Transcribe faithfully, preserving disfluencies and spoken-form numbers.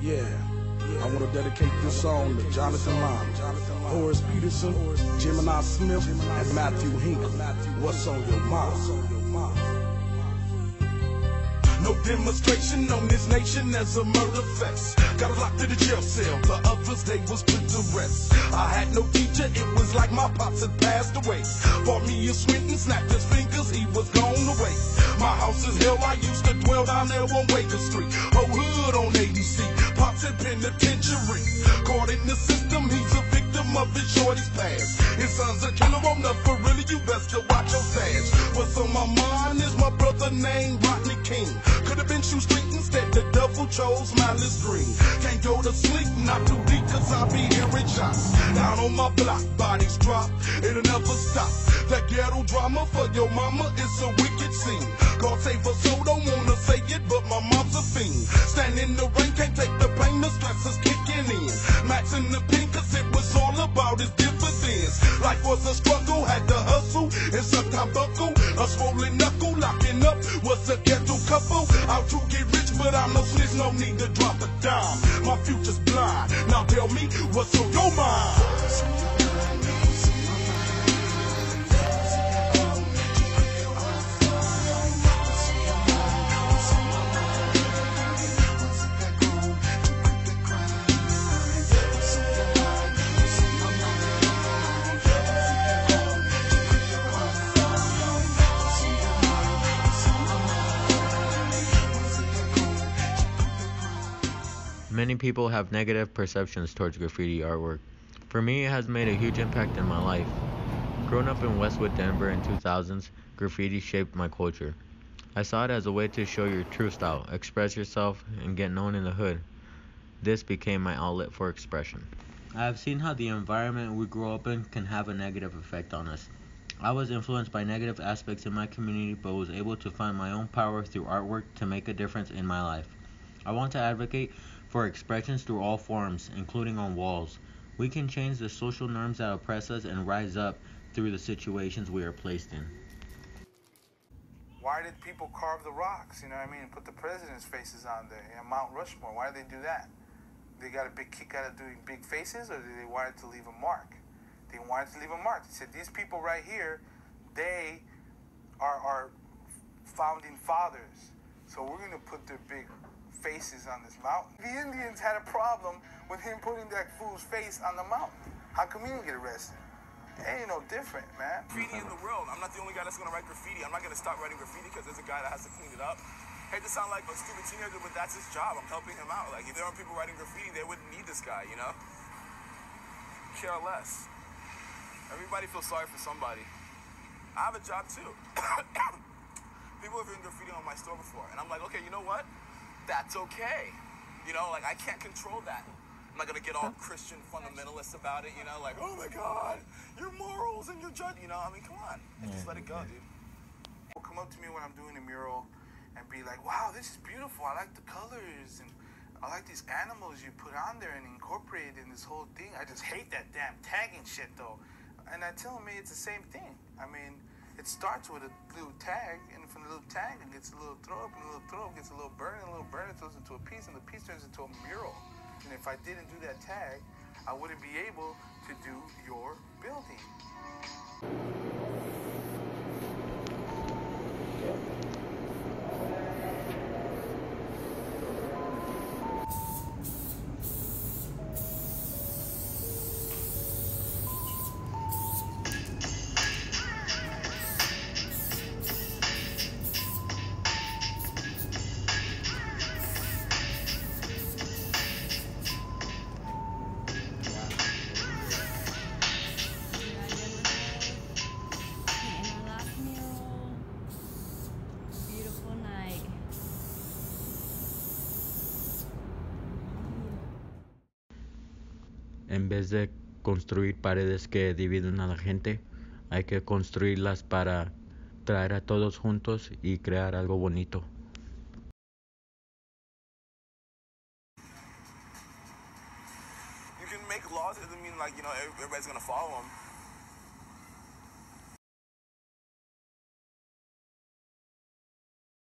Yeah, I want to dedicate this song to Jonathan Mom, Horace Peterson, Jovanny Smith, and Matthew Hinkle. What's on your mind? No demonstration on this nation as a murder fest. Got locked in the jail cell, the others they was put to rest. I had no teacher, it was like my pops had passed away. Bought me a Swinton, snapped his fingers, he was gone away. My house is hell, I used to dwell down there on Waker Street. Whole hood on A D C, pops in penitentiary. Caught in the system, he's a victim of his shorty's past. His son's a killer on the for really, you best to watch your stash. What's on my mind is my brother named Rodney King. Could have been Shoe Street, instead the devil chose Malice Green. Can't go to sleep, not too deep, cause I be hearing shots. Down on my block, bodies drop, it'll never stop. That ghetto drama for your mama, it's a wicked scene. God save us, so don't wanna say it, but my mom's a fiend. Stand in the rain, can't take the pain, the stress is kicking in. Max in the pink, cause it was all about his dividends. Life was a struggle, had to hustle, and sometimes buckle. A swollen knuckle, locking up was a ghetto couple. Out to get rich, but I'm no snitch, no need to drop a dime. My future's blind, now tell me what's on your mind. Many people have negative perceptions towards graffiti artwork. For me, it has made a huge impact in my life. Growing up in Westwood, Denver in two thousands, graffiti shaped my culture. I saw it as a way to show your true style, express yourself, and get known in the hood. This became my outlet for expression. I have seen how the environment we grow up in can have a negative effect on us. I was influenced by negative aspects in my community, but was able to find my own power through artwork to make a difference in my life. I want to advocate for expressions through all forms, including on walls. We can change the social norms that oppress us and rise up through the situations we are placed in. Why did people carve the rocks, you know what I mean, and put the president's faces on there, you know, Mount Rushmore? Why did they do that? They got a big kick out of doing big faces, or did they want it to leave a mark? They wanted to leave a mark. They said, these people right here, they are our founding fathers, so we're going to put their big faces on this mountain. The Indians had a problem with him putting that fool's face on the mountain. How come he didn't get arrested? It ain't no different, man. Graffiti in the world. I'm not the only guy that's gonna write graffiti. I'm not gonna stop writing graffiti because there's a guy that has to clean it up. I hate to sound like a stupid teenager, but that's his job. I'm helping him out. Like, if there aren't people writing graffiti, they wouldn't need this guy, you know? Care less. Everybody feels sorry for somebody. I have a job too. People have written graffiti on my store before, and I'm like, okay, you know what? That's okay. You know, like, I can't control that. I'm not gonna get all Christian fundamentalists about it, you know, like, oh my God, your morals and your judge, you know, I mean, come on, and just let it go, dude. People come up to me when I'm doing a mural and be like, wow, this is beautiful, I like the colors, and I like these animals you put on there and incorporated in this whole thing. I just hate that damn tagging shit, though. And I tell them it's the same thing. I mean, it starts with a little tag, and from the little tag, it gets a little throw up, and a little throw up gets a little burn, and a little burn, it turns into a piece, and the piece turns into a mural. And if I didn't do that tag, I wouldn't be able to do your building. En vez de construir paredes que dividen a la gente, hay que construirlas para traer a todos juntos y crear algo bonito. You can make laws, it doesn't mean like, you know, everybody's gonna follow them.